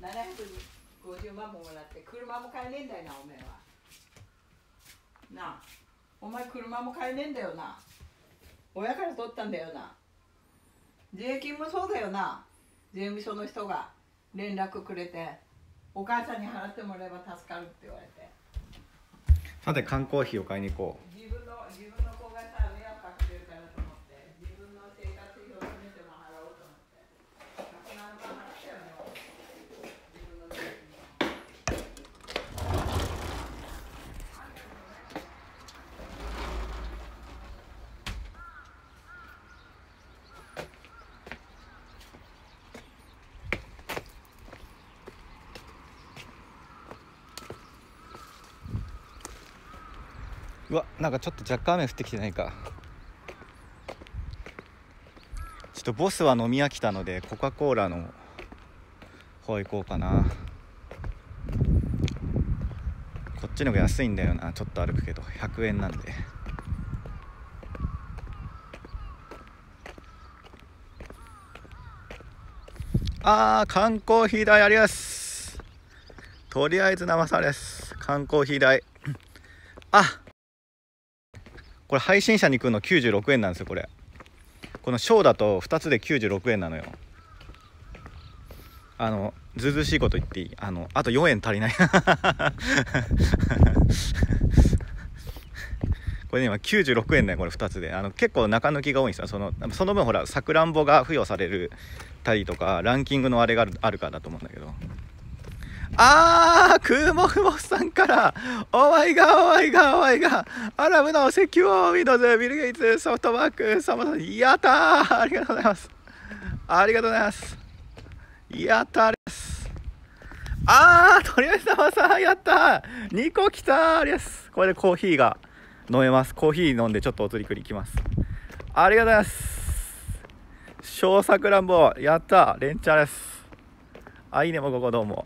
750万ももらって車も買えねえんだよな、おめえは。なあ、お前車も買えねえんだよな。親から取ったんだよな。税金もそうだよな。税務署の人が連絡くれて、お母さんに払ってもらえば助かるって言われて。 さて缶コーヒーを買いに行こう。 自分の子がさ、迷惑かけてるからと思って、自分の生活費を詰めても払おうと思って。100万払ったよね、自分の税金。 うわ、なんかちょっと若干雨降ってきてないか。ちょっとボスは飲み飽きたのでコカ・コーラの方行こうかな。こっちの方が安いんだよな。ちょっと歩くけど100円なんで。缶コーヒー代あります。とりあえず生さです。缶コーヒー代これ配信者に来るの96円なんですよ。このショーだと2つで96円なのよ。ずうずうしいこと言っていい？あと4円足りないこれね今96円だよ、これ2つで。結構中抜きが多いんですよ。その分ほらさくらんぼが付与されるたりとかランキングのあれがあるからだと思うんだけど。クーモフモフさんからお前がアラブの石油王ウィンドウズビル・ゲイツソフトバンクサマさん、やったー、ありがとうございます。やったーです。とりあえずサマさんやったー、2個来たー、ありがとうございます。これでコーヒーが飲めます。コーヒー飲んでちょっとお釣りくりいきます。ありがとうございます。小さくらんぼやったー、レンチャーです。いいね、もうここどうも。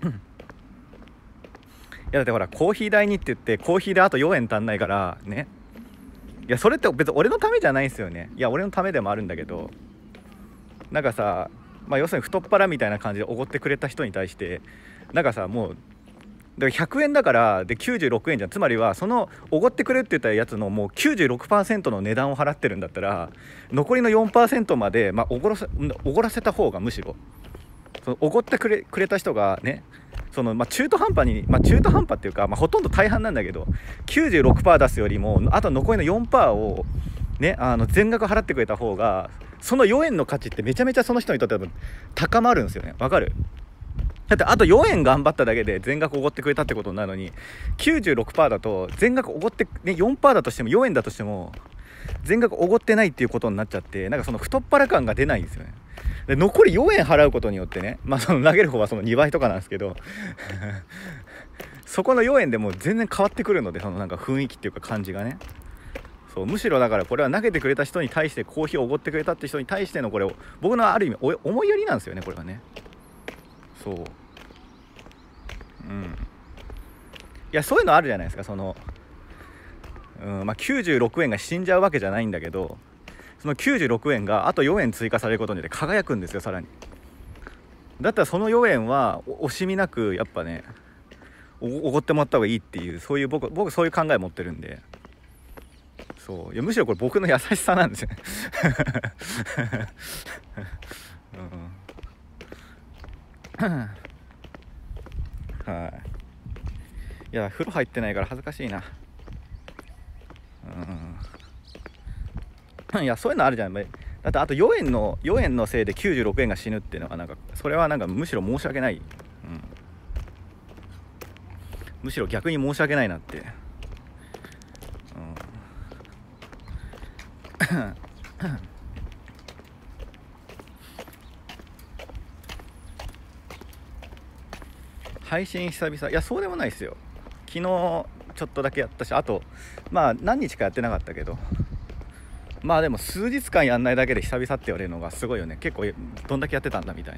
いやだってほらコーヒー代にって言ってコーヒーであと4円足んないからね。いやそれって別に俺のためじゃないんですよね。いや俺のためでもあるんだけど、なんかさ、要するに太っ腹みたいな感じでおごってくれた人に対してなんかさ、もうだから100円だからで96円じゃん。つまりはそのおごってくれって言ったやつのもう 96% の値段を払ってるんだったら、残りの 4% までおごらせた方が、むしろそのおごってくれた人がね、中途半端っていうか、ほとんど大半なんだけど 96% 出すよりもあと残りの 4% をね全額払ってくれた方が、その4円の価値ってめちゃめちゃその人にとっては高まるんですよね。わかる？だってあと4円頑張っただけで全額おごってくれたってことになるのに、 96% だと全額おごって、ね、4% だとしても4円だとしても全額おごってないっていうことになっちゃって、なんかその太っ腹感が出ないんですよね。で残り4円払うことによってね、その投げる方はその2倍とかなんですけどそこの4円でもう全然変わってくるので、そのなんか雰囲気っていうか感じがね。そうむしろだからこれは投げてくれた人に対して、コーヒーをおごってくれたって人に対してのこれを僕のある意味思いやりなんですよね、これはね。そう、いやそういうのあるじゃないですか。96円が死んじゃうわけじゃないんだけど、その96円があと4円追加されることによって輝くんですよ、さらに。だったらその4円は惜しみなくやっぱねおごってもらった方がいいっていう、そういう僕そういう考え持ってるんで。そういやむしろこれ僕の優しさなんですよねいや風呂入ってないから恥ずかしいな。いやそういうのあるじゃん。だってあと4円のせいで96円が死ぬっていうのはなんか、それはなんかむしろ申し訳ない、むしろ逆に申し訳ないなって、配信久々。いやそうでもないですよ。昨日ちょっとだけやったし、あと何日かやってなかったけど、でも数日間やんないだけで久々って言われるのがすごいよね。結構どんだけやってたんだみたい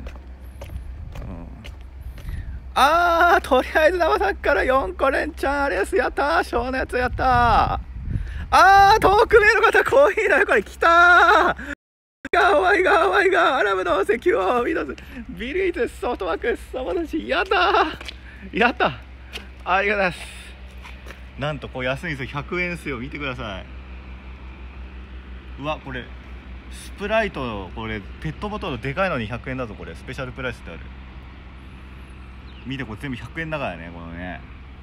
な。とりあえず生さんから4個連チャンあれです。やったー、ショーのやつやったー。遠く目の方コーヒーだよ、これ来たー。 アラブの石油を生み出すビル・ゲイツソフトバンク様たち、やったー、やった、ありがとうございます。なんとこれ安いんですよ、100円ですよ、見てください。うわ、これスプライト、これペットボトルでかいのに100円だぞ。これスペシャルプライスってある。見て、これ全部100円だからね、このね。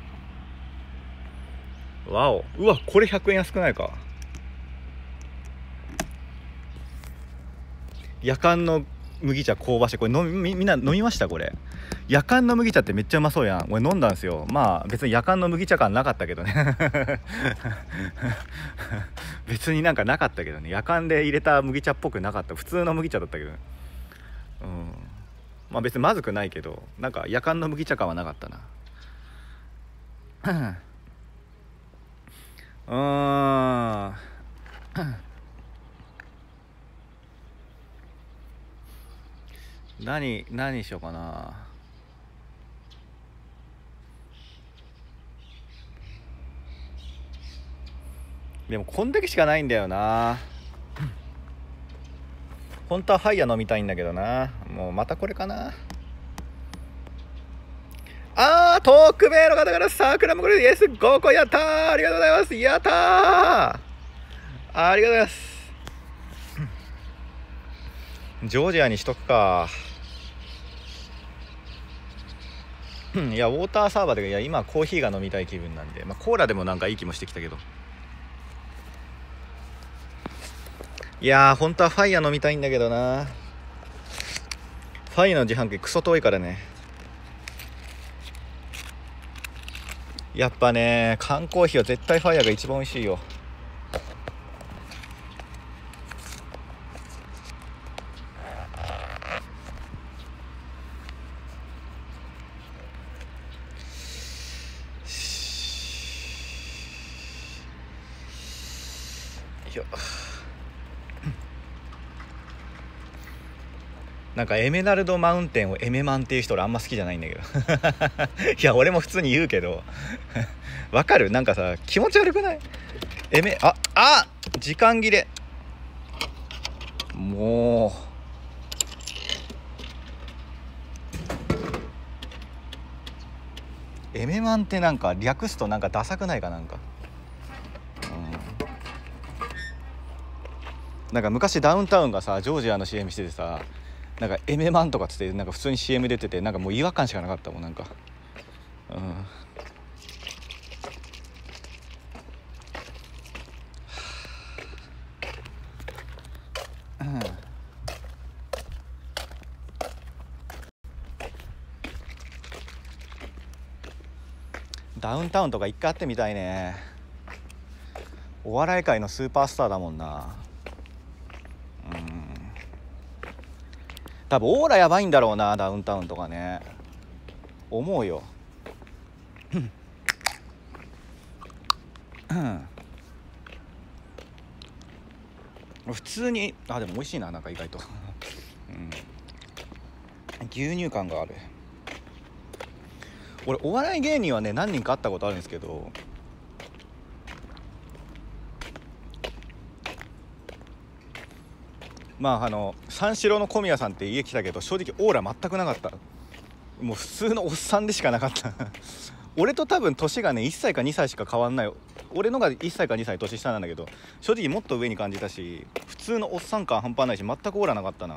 わお、うわ、これ100円安くないか。夜間の麦茶香ばしい。これみんな飲みました？これ夜間の麦茶ってめっちゃうまそうやん。俺飲んだんですよ。まあ別に夜間の麦茶感なかったけどね別になんかなかったけどね、夜間で入れた麦茶っぽくなかった。普通の麦茶だったけど、まあ別にまずくないけど、なんか夜間の麦茶感はなかったな何しようかな。でもこんだけしかないんだよな。本当はハイヤ飲みたいんだけどな。もうまたこれかな。トーク名の方から桜もこれイエス5個、やったー、ありがとうございます、やったー、ありがとうございます。ジョージアにしとくか。いやウォーターサーバーで、いや今コーヒーが飲みたい気分なんで、まあ、コーラでもなんかいい気もしてきたけど、いやー本当はファイヤー飲みたいんだけどな。ファイヤーの自販機クソ遠いからね。やっぱね、缶コーヒーは絶対ファイヤーが一番美味しいよ。なんかエメラルドマウンテンをエメマンっていう人俺あんま好きじゃないんだけどいや俺も普通に言うけどわかる？なんかさ気持ち悪くない？時間切れ、もうエメマンってなんか略すとなんかダサくないかなんか、なんか昔ダウンタウンがさジョージアの CM しててさ、なんかエメマンとかつってなんか普通に CM 出てて、なんかもう違和感しかなかったもんなんか、ダウンタウンとか一回会ってみたいね。お笑い界のスーパースターだもんな。多分オーラやばいんだろうな、ダウンタウンとかね、思うよ普通にでも美味しいな、なんか意外と牛乳感がある。俺お笑い芸人はね何人か会ったことあるんですけど、まあ三四郎の小宮さんって家来たけど正直オーラ全くなかった。もう普通のおっさんでしかなかった俺と多分年がね1歳か2歳しか変わんない。俺のが1歳か2歳年下なんだけど、正直もっと上に感じたし、普通のおっさん感半端ないし全くオーラなかったな。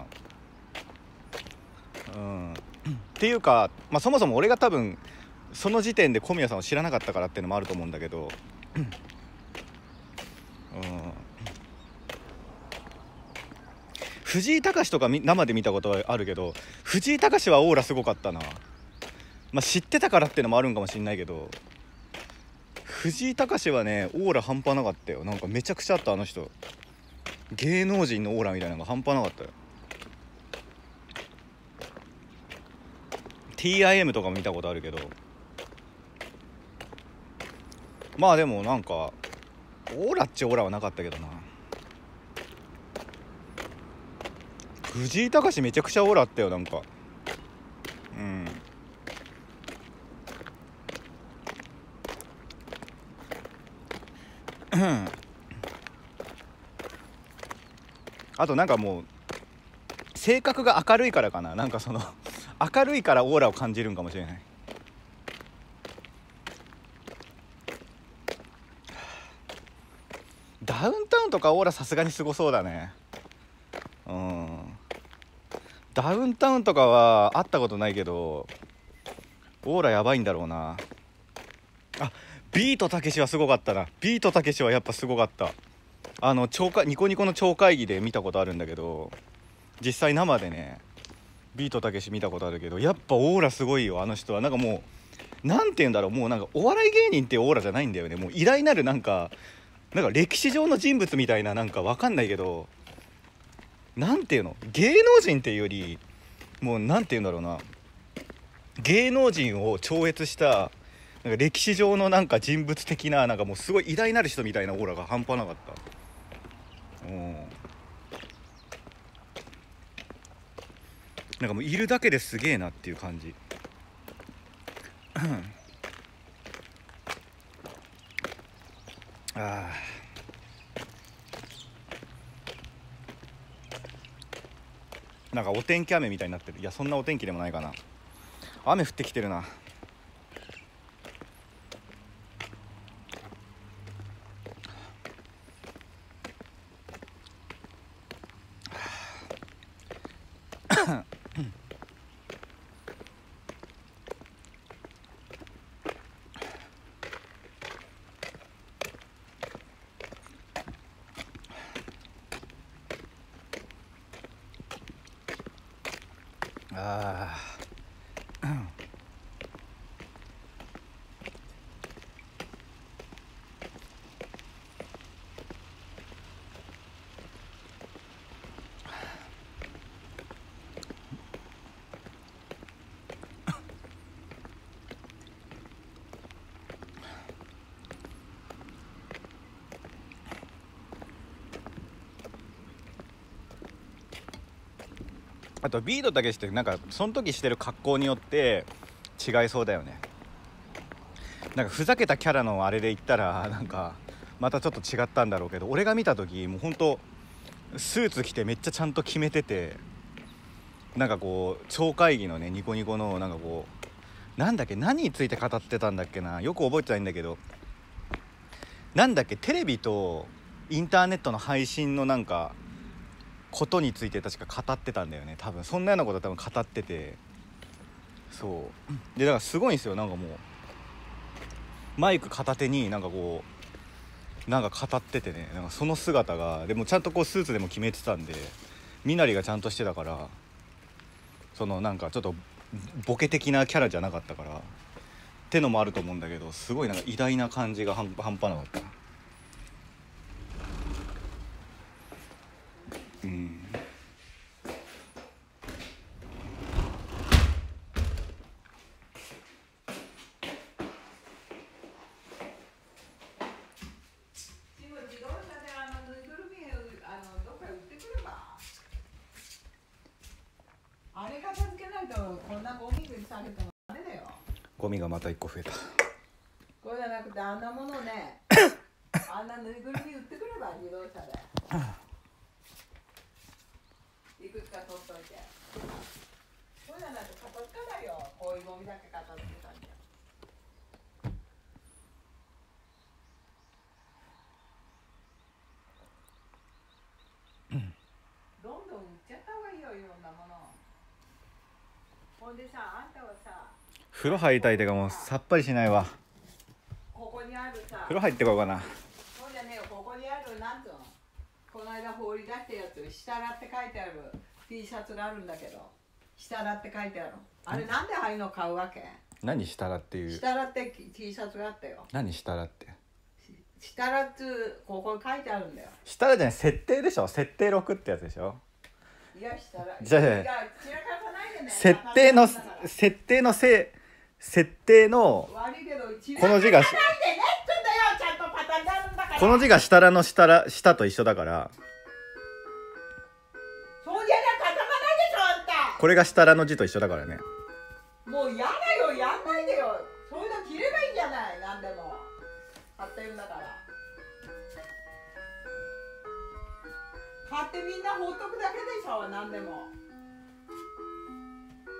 っていうか、まあ、そもそも俺が多分その時点で小宮さんを知らなかったからっていうのもあると思うんだけど藤井隆とか生で見たことはあるけど、藤井隆はオーラすごかったな。まあ知ってたからっていうのもあるんかもしんないけど、藤井隆はねオーラ半端なかったよ。なんかめちゃくちゃあった、あの人。芸能人のオーラみたいなのが半端なかったよ。 TIM とかも見たことあるけど、まあでもなんかオーラっちゃオーラはなかったけどな。藤井隆めちゃくちゃオーラあったよ、なんか。あとなんかもう性格が明るいからかな、なんかその明るいからオーラを感じるんかもしれない。ダウンタウンとかオーラさすがにすごそうだね。うん、ダウンタウンとかは会ったことないけどオーラやばいんだろうな。あ、ビートたけしはすごかったな。ビートたけしはやっぱすごかった。ニコニコの超会議で見たことあるんだけど、実際生でねビートたけし見たことあるけど、やっぱオーラすごいよ、あの人は。なんかもうなんて言うんだろう、もうなんかお笑い芸人っていうオーラじゃないんだよね。もう偉大なるなんか歴史上の人物みたいな、なんかわかんないけど、なんていうの、芸能人っていうよりもうなんて言うんだろうな、芸能人を超越したなんか歴史上のなんか人物的な、なんかもうすごい偉大なる人みたいなオーラが半端なかった。うん、なんかもういるだけですげえなっていう感じ。あー、なんかお天気雨みたいになってる。いやそんなお天気でもないかな。雨降ってきてるな。ああとビートたけしってなんかその時してる格好によって違いそうだよね。なんかふざけたキャラのあれで言ったらなんかまたちょっと違ったんだろうけど、俺が見た時もうほんとスーツ着てめっちゃちゃんと決めてて、なんかこう超会議のねニコニコのなんかこうなんだっけ、何について語ってたんだっけな、よく覚えてないんだけど、なんだっけ、テレビとインターネットの配信のなんかことについて確か語ってたんだよね。多分そんなようなこと多分語ってて、そうでだからすごいんですよ。なんかもうマイク片手になんかこうなんか語っててね、なんかその姿がでもちゃんとこうスーツでも決めてたんで、身なりがちゃんとしてたから、そのなんかちょっとボケ的なキャラじゃなかったからってのもあると思うんだけど、すごいなんか偉大な感じが半端なかった。うん、 自動車でぬいぐるみどっか売ってくれば、あれ片付けないとこんなゴミにされてもダメだよ。 ゴミがまた1個増えた。 これじゃなくてあんなものねあんなぬいぐるみ売ってくれば自動車でいくつか取っといて、これじゃないと片付かないよ。こういうゴミだけ片付けたんじゃ。どんどん売っちゃった方がいいよ、いろんなもの。ほんでさ、あんたはさ、 風呂入りたいてかもうさっぱりしないわ。 ここにあるさ、 風呂入ってこようかな。 そうじゃねえよ、ここにあるなんつうの、この間放り出したやつ、下らって書いてある T シャツがあるんだけど、下らって書いてある。あれなんでああいうの買うわけ？ 何したらっていう。 下らって T シャツがあったよ。 何したらって。 下らってここに書いてあるんだよ。 したらじゃない、設定でしょ。設定6ってやつでしょ。 いや、下ら。 じゃあいや、散らかさないでね。 設定の設定の悪いけど、 この字が散らかさないでねって言うんだよ。ちゃんとパターンであるんだから。 この字が下らの下と一緒だから、 そうじゃなく畳まないでしょ、あんた。 これが下らの字と一緒だからね。 もう嫌だよ、やんないでよ。そういうの着ればいいじゃない、なんでも。買ってるんだから。買ってみんな放っとくだけでしょ、なんでも。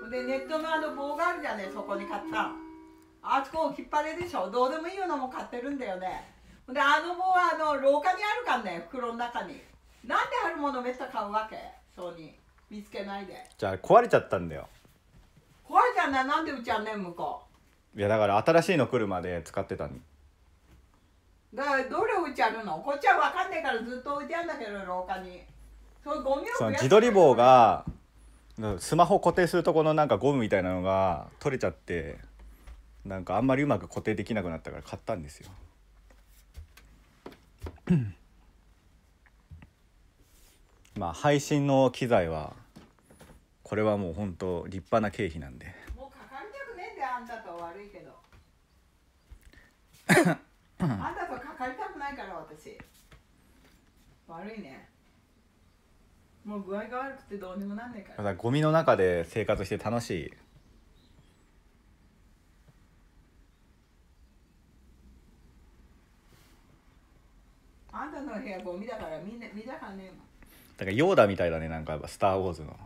でネットの棒があるじゃね、そこに買った。あそこ引っ張れでしょ。どうでもいいのも買ってるんだよね。で棒は廊下にあるからね、袋の中に。なんであるものめっちゃ買うわけ、そうに見つけないで。 じゃあ壊れちゃったんだよ。 壊れちゃうな、なんでうちはねん向こいやだから新しいの来るまで使ってたの。 う。だからどれ置いてあるの、こっちは分かんないからずっと置いてあるんだけど、廊下に。そういうゴミをその自撮り棒がスマホ固定するとこのなんかゴムみたいなのが取れちゃって、なんかあんまりうまく固定できなくなったから買ったんですよ。まあ配信の機材はこれはもう本当立派な経費なんで。 もうかかりたくねえんだよ、あんたと。悪いけどあんたとかかりたくないから、私。悪いね。もう具合が悪くてどうにもなんないから。 だからゴミの中で生活して楽しい。 あんたの部屋ゴミだからみんな見たかねえもん。 だからヨーダみたいだね、なんかやっぱスター・ウォーズの。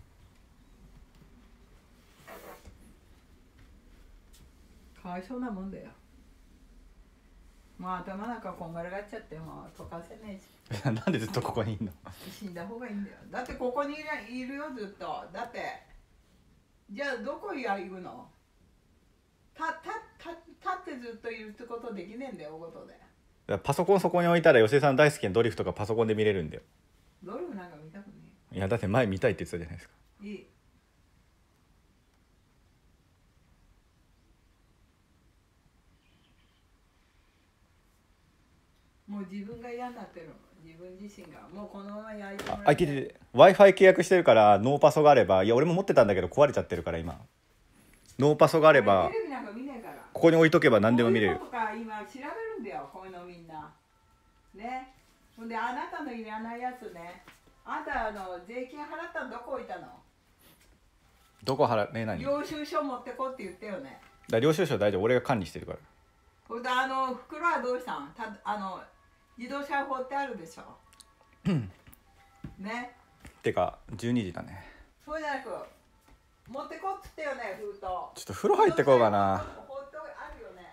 かわいそうなもんだよ。もう頭なんかこんがらがっちゃってもう溶かせねえし。 なんでずっとここにいんの？ 死んだ方がいいんだよ。だってここにいるよ、ずっと。だってじゃあどこへ行くの？立ってずっといるってことできねえんだよ、おことで。 だからパソコンそこに置いたら吉江さん大好きなドリフとかパソコンで見れるんだよ。 ドリフなんか見たくねいやだって前見たいって言ってたじゃないですか。 え。いい。もう自分が嫌になってるの、自分自身が。もうこのまま焼いてもらって。 聞いてて Wi-Fi 契約してるからノーパソがあれば、いや俺も持ってたんだけど壊れちゃってるから今。ノーパソがあればテレビなんか見ねえから。 ここに置いとけば何でも見れる。 こういうのとか今調べるんだよ、こういうのみんな。ね。ほんであなたのいらないやつね。あんた税金払ったのどこ置いたの？ どこ払ね何？ 領収書持ってこって言ったよね。 だ領収書大丈夫、俺が管理してるから。 ほんで袋はどうしたん？自動車放ってあるでしょ。ね。 てか12時だね。 そうじゃなく持ってこっつってよね、封筒。ちょっと風呂入ってこうかな。 放ってあるよね。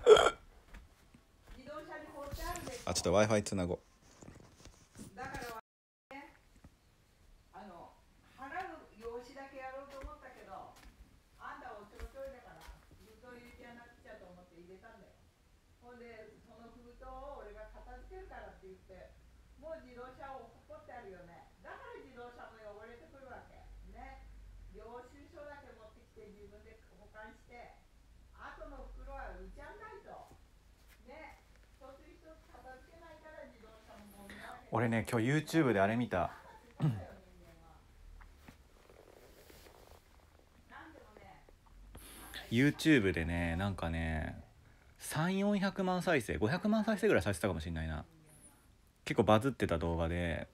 自動車に放ってあるでしょ。 あ、ちょっと Wi-Fi つなごう。 だからね、払う用紙だけやろうと思ったけど、あんたおちょろちょいだからずっと入れてやなくちゃと思って入れたんだよ。ほんでその封筒を俺が片付けるからって言って、もう自動車を怒ってあるよね。だから自動車も汚れてくるわけね。領収書だけ持ってきて自分で保管して、あとの袋は売っちゃんないとね。一つ一つ片付けないから自動車もゴミだらけ。 俺ね今日 YouTube であれ見た。YouTube でねなんかね300、400万再生500万再生ぐらいさせたかもしれないな。結構バズってた動画で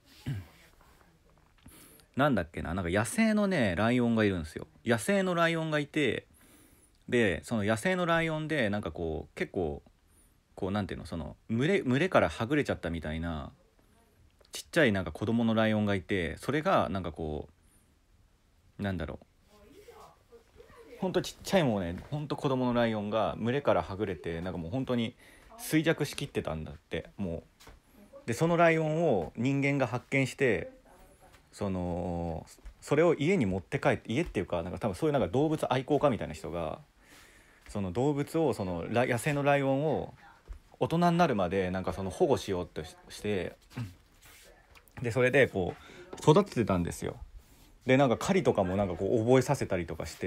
なんだっけな、なんか野生のねライオンがいるんですよ。野生のライオンがいて、でその野生のライオンでなんかこう結構こうなんていうの、その群れからはぐれちゃったみたいなちっちゃいなんか子供のライオンがいて、それがなんかこうなんだろう、ほんとちっちゃいもうね、ほんと子供のライオンが群れからはぐれてなんかもう本当に衰弱しきってたんだって。もうでそのライオンを人間が発見して、それを家に持って帰って、家っていうかなんか多分そういうなんか動物愛好家みたいな人がその動物を野生のライオンを大人になるまでなんか保護しようとして、でそれでこう育ててたんですよ。でなんか狩りとかもなんかこう覚えさせたりとかして、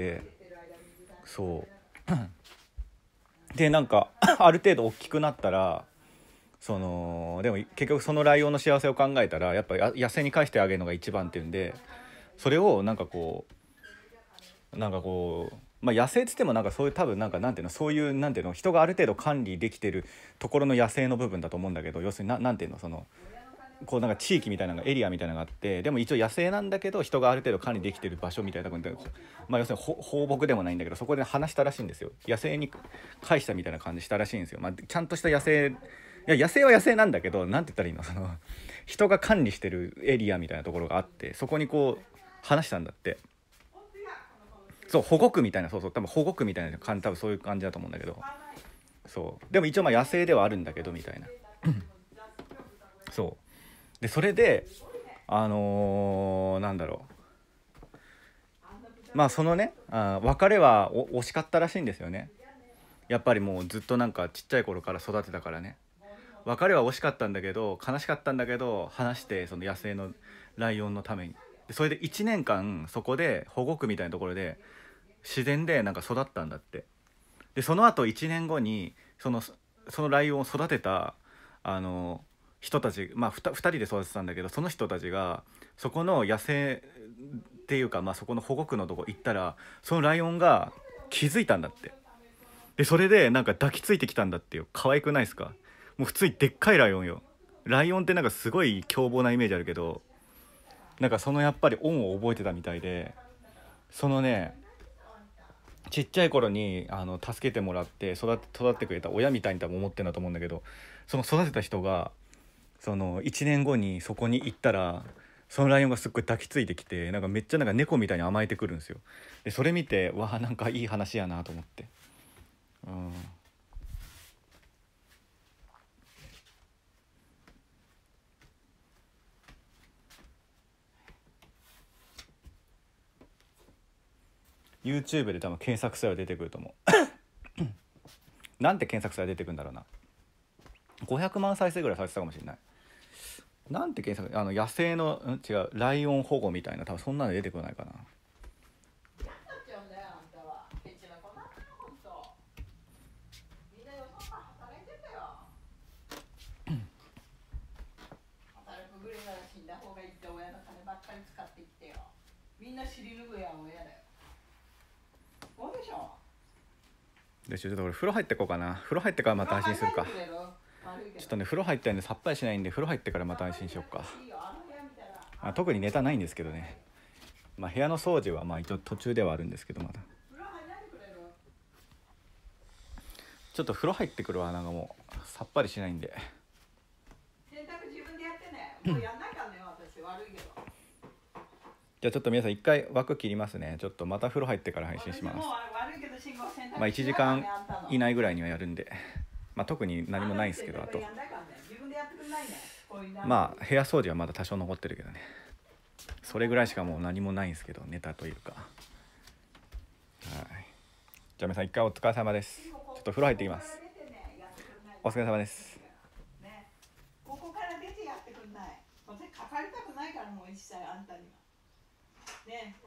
そうでなんかある程度大きくなったらでも結局そのライオンの幸せを考えたらやっぱ野生に返してあげるのが一番っていうんで、それをなんかこうまあ野生っつってもなんかそういう多分なんかなんていうの、そういうなんていうの、人がある程度管理できてるところの野生の部分だと思うんだけど、要するになんていうの、こうなんか地域みたいなのがエリアみたいなのがあって、でも一応野生なんだけど人がある程度管理できてる場所みたいなところに、まあ要するに放牧でもないんだけど、そこで話したらしいんですよ。野生に返したみたいな感じしたらしいんですよ。まあちゃんとした野生、いや野生は野生なんだけど、なんて言ったらいいの、人が管理してるエリアみたいなところがあって、そこにこう話したんだって。 そう保護区みたいな、そうそう多分保護区みたいな感じ、多分そういう感じだと思うんだけど、そうでも一応まあ野生ではあるんだけどみたいなそうでそれでなんだろう、まあそのね別れは惜しかったらしいんですよね。やっぱりもうずっとなんかちっちゃい頃から育てたからね。別れは惜しかったんだけど悲しかったんだけど話して、その野生のライオンのためにで、それで1年間そこで保護区みたいなところで自然でなんか育ったんだって。でその後1年後にそのライオンを育てた人たち、まあ 2人で育てたんだけど、その人たちがそこの野生っていうか、まあ、そこの保護区のとこ行ったらそのライオンが気づいたんだって。でそれでなんか抱きついてきたんだってよ。可愛くないですか？もう普通にでっかいライオンよ。ライオンってなんかすごい凶暴なイメージあるけど、なんかそのやっぱり恩を覚えてたみたいで、そのねちっちゃい頃に助けてもらって育ってくれた親みたいに多分思ってるんだと思うんだけど、その育てた人がその1年後にそこに行ったらそのライオンがすっごい抱きついてきて、なんかめっちゃなんか猫みたいに甘えてくるんですよ。でそれ見てわあなんかいい話やなと思って、YouTube で多分検索したら出てくると思うなんて検索したら出てくるんだろうな。500万再生ぐらいされてたかもしれない。なんて検索、野生の違うライオン保護みたいな、多分そんなの出てこないかな。 みんな尻拭いや親だよ。そうでしょ。 でちょっと俺風呂入ってこうかな。風呂入ってからまた配信するか。ちょっとね風呂入ったんでさっぱりしないんで、風呂入ってからまた配信しようか。特にネタないんですけどね。まあ部屋の掃除はまあ一応途中ではあるんですけど、まだちょっと風呂入ってくるわ。なんかもうさっぱりしないんで。 洗濯自分でやってね。もうやんないからね私、悪いけど。 じゃあちょっと皆さん一回枠切りますね。ちょっとまた風呂入ってから配信します。まあ1時間以内ぐらいにはやるんで、まあ特に何もないんですけど、あとまあ部屋掃除はまだ多少残ってるけどね、それぐらいしかもう何もないんですけど、ネタというか。はい、じゃあ皆さん一回お疲れ様です。ちょっと風呂入ってきます。お疲れ様です。 ここから出てやってくんない。私かかりたくないから、もう一切あんたにはね。